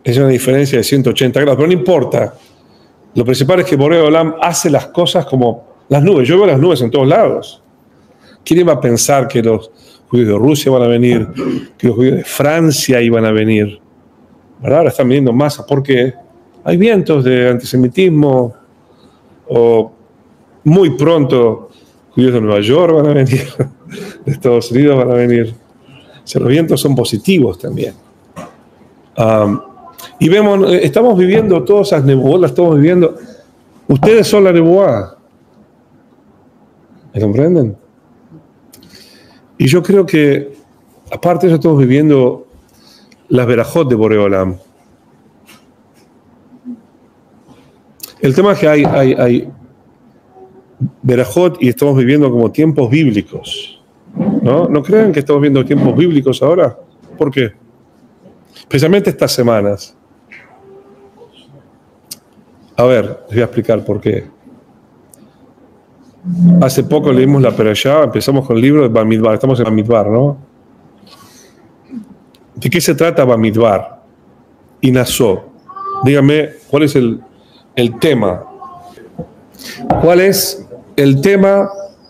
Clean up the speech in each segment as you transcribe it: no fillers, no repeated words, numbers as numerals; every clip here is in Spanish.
Es una diferencia de 180 grados, pero no importa. Lo principal es que Boré Olam hace las cosas como las nubes. Yo veo las nubes en todos lados. ¿Quién iba a pensar que los judíos de Rusia van a venir, que los judíos de Francia iban a venir? ¿Verdad? Ahora están viniendo masas porque hay vientos de antisemitismo, o muy pronto judíos de Nueva York van a venir, de Estados Unidos van a venir. O sea, los vientos son positivos también. Y vemos, estamos viviendo todas esas nebulas, las estamos viviendo. Ustedes son la nebuá. ¿Me comprenden? Y yo creo que, aparte de eso, estamos viviendo las verajot de Boré Olam. El tema es que hay verajot y estamos viviendo como tiempos bíblicos. ¿No crean que estamos viendo tiempos bíblicos ahora? ¿Por qué? Especialmente estas semanas. A ver, les voy a explicar por qué. Hace poco leímos la Perashá, empezamos con el libro de Bamidbar, estamos en Bamidbar, ¿no? ¿De qué se trata Bamidbar? Y Nasó. Díganme, ¿cuál es el tema? ¿Cuál es el tema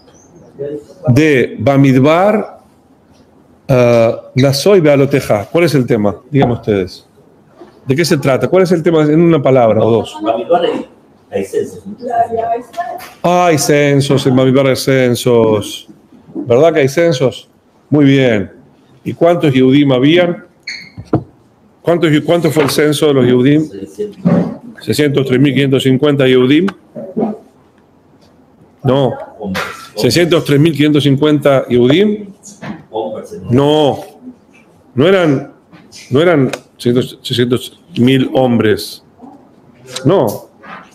de Bamidbar, Nasó y Bealoteja? ¿Cuál es el tema? Díganme ustedes. ¿De qué se trata? ¿Cuál es el tema en una palabra o dos? Hay censos. Hay censos, en Bamidbar hay censos. ¿Verdad que hay censos? Muy bien. ¿Y cuántos Yehudim habían? ¿Cuánto fue el censo de los Yehudim? 603.550 Yehudim. No. 603.550 Yehudim. No eran 600.000 hombres. No.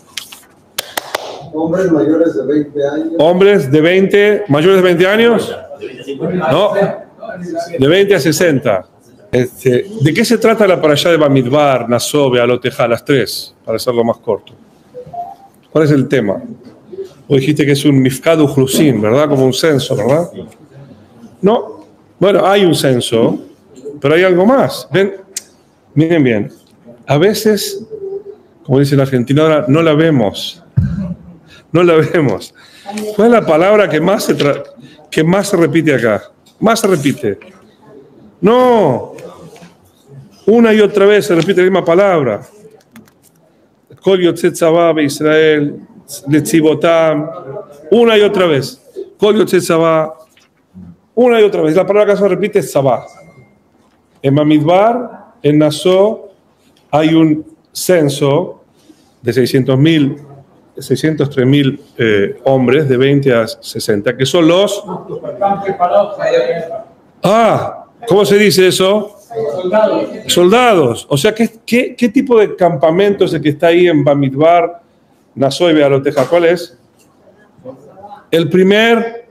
Hombres mayores de 20 años. ¿Hombres de 20, mayores de 20 años? No, de 20 a 60. ¿De qué se trata la parashá de Bamidbar, Nasó, Bealoteja, las tres, para hacerlo más corto? ¿Cuál es el tema? Vos dijiste que es un mifkad ujlusin, ¿verdad? Como un censo, ¿verdad? No. Bueno, hay un censo, pero hay algo más. Ven, miren bien. A veces, como dice la Argentina ahora, no la vemos. No la vemos. ¿Cuál es la palabra que más se repite acá? Más se repite. No. Una y otra vez se repite la misma palabra. Kol yotzei tzavá beIsrael, letzivotam. Una y otra vez. Kol yotzei tzavá. Una y otra vez. La palabra que se repite es tzavá. En Bamidbar, en Nasó, hay un censo de 603.000 hombres de 20 a 60, que son los... ¿Cómo se dice eso? Soldados. O sea, ¿qué tipo de campamento es el que está ahí en Bamidbar, Nasó y Bealoteja? ¿Cuál es? El primer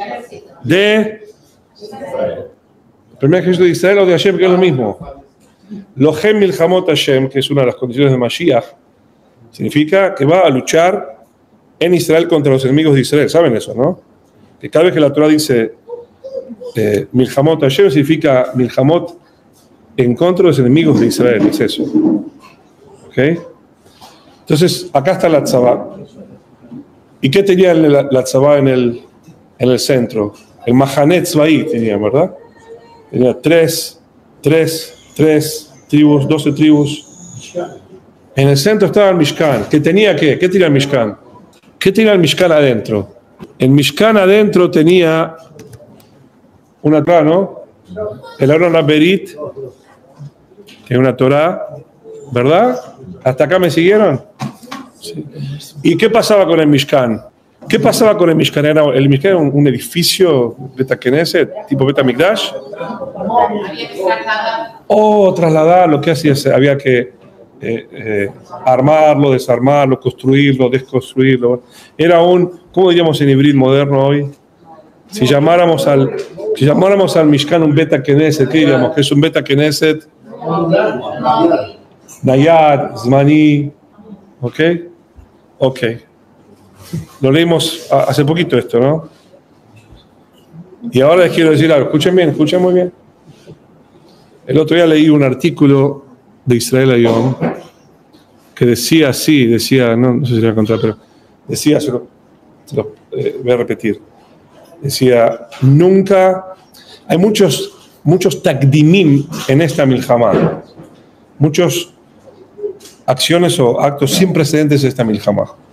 ejército de Israel o de Hashem, que es lo mismo. Lohem Milhamot Hashem, que es una de las condiciones de Mashiach, significa que va a luchar en Israel contra los enemigos de Israel. ¿Saben eso, no? Que cada vez que la Torah dice Milhamot Hashem, significa Milhamot en contra de los enemigos de Israel. Es eso. ¿Ok? Entonces, acá está la tzavá. ¿Y qué tenía la tzavá en el centro? El Mahanet Tzvaí tenía, ¿verdad? Tenía 3 tribus, 12 tribus. En el centro estaba el Mishkan. ¿Qué tenía qué? ¿Qué tenía el Mishkan? ¿Qué tenía el Mishkan adentro? El Mishkan adentro tenía una Torah, ¿no? El Aron Aberit, que es una Torah, ¿verdad? ¿Hasta acá me siguieron? Sí. ¿Y qué pasaba con el Mishkan? ¿Qué pasaba con el Mishkan? ¿El Mishkan era un edificio Beta Knesset, tipo Beta Mikdash? Trasladar, lo que hacía, había que armarlo, desarmarlo, construirlo, desconstruirlo. Era ¿cómo diríamos en hibrid moderno hoy? Si llamáramos al Mishkan un Beta Knesset, ¿qué diríamos? ¿Que es un Beta Knesset? Nayad, Zmani. ¿Ok? Ok. Lo leímos hace poquito esto, ¿no? Y ahora les quiero decir algo. Escuchen bien, escuchen muy bien. El otro día leí un artículo de Israel Hayom, que decía así, no sé si lo voy a contar, pero decía, voy a repetir, decía, nunca, hay muchos takdimim en esta milhamá, muchas acciones o actos sin precedentes en esta milhamá.